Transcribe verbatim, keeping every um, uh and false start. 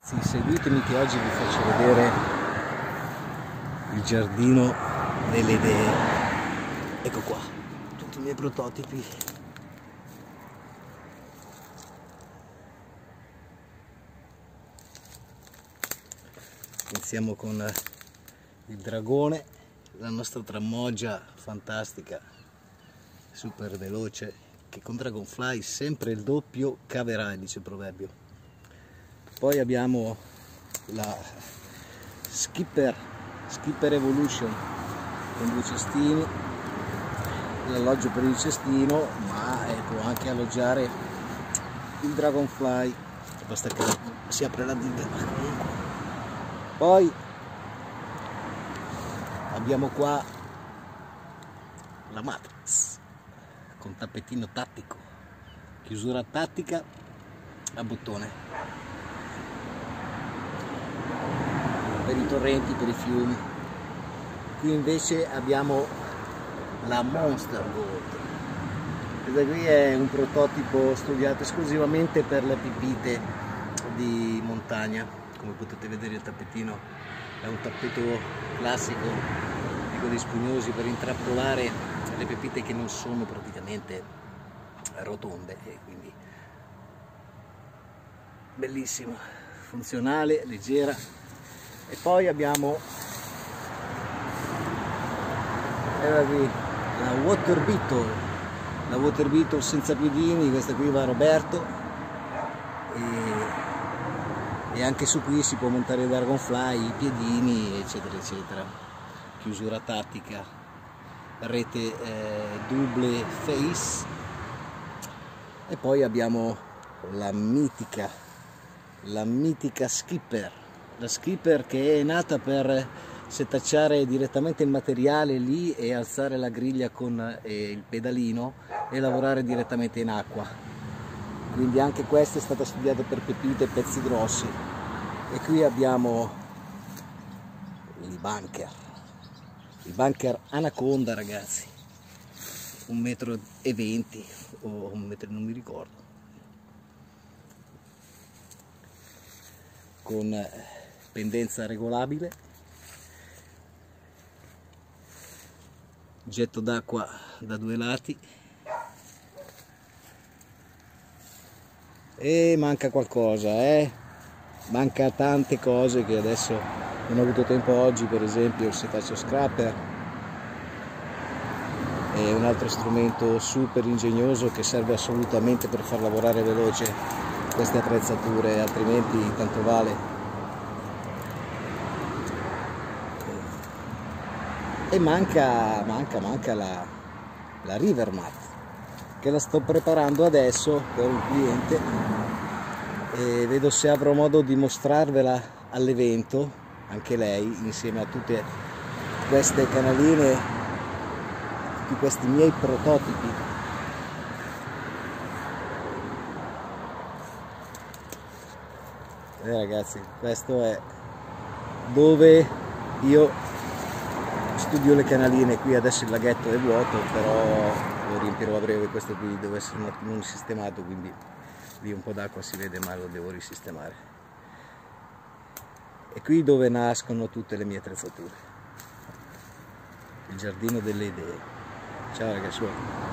Sì, seguitemi che oggi vi faccio vedere il giardino delle idee. Ecco qua, tutti i miei prototipi. Iniziamo con il dragone, la nostra tramoggia fantastica, super veloce, che con Dragonfly sempre il doppio caverai, dice il proverbio. Poi abbiamo la Skipper, Skipper Evolution con due cestini, l'alloggio per il cestino, ma eh, può anche alloggiare il Dragonfly, basta che si apre la diga. Poi abbiamo qua la Matrix con tappetino tattico, chiusura tattica a bottone per i torrenti, per i fiumi. Qui invece abbiamo la Monster Gold. Questa qui è un prototipo studiato esclusivamente per le pipite di montagna. Come potete vedere il tappetino è un tappeto classico di quelli spugnosi per intrappolare le pepite che non sono praticamente rotonde, e quindi bellissimo, funzionale, leggera. E poi abbiamo qui, la Water Beetle, la Water Beetle senza piedini. Questa qui va a Roberto, e, e anche su qui si può montare il Dragonfly, i piedini, eccetera eccetera. Chiusura tattica, rete eh, double face. E poi abbiamo la mitica, la mitica Skipper. La Skipper che è nata per setacciare direttamente il materiale lì e alzare la griglia con eh, il pedalino e lavorare direttamente in acqua. Quindi anche questa è stata studiata per pepite e pezzi grossi. E qui abbiamo i bunker, i bunker Anaconda, ragazzi, un metro e venti o un metro, non mi ricordo, con pendenza regolabile, getto d'acqua da due lati, e manca qualcosa, eh? manca tante cose che adesso non ho avuto tempo oggi. Per esempio il setaccio scrapper è un altro strumento super ingegnoso che serve assolutamente per far lavorare veloce queste attrezzature, altrimenti tanto vale. E manca, manca, manca la, la Rivermat, che la sto preparando adesso per un cliente, e vedo se avrò modo di mostrarvela all'evento, anche lei, insieme a tutte queste canaline, tutti questi miei prototipi. Eh, ragazzi, questo è dove io studio le canaline. Qui adesso il laghetto è vuoto, però lo riempirò a breve. Questo qui deve essere non sistemato, quindi lì un po' d'acqua si vede, ma lo devo risistemare. E qui dove nascono tutte le mie attrezzature, il giardino delle idee. Ciao ragazzi.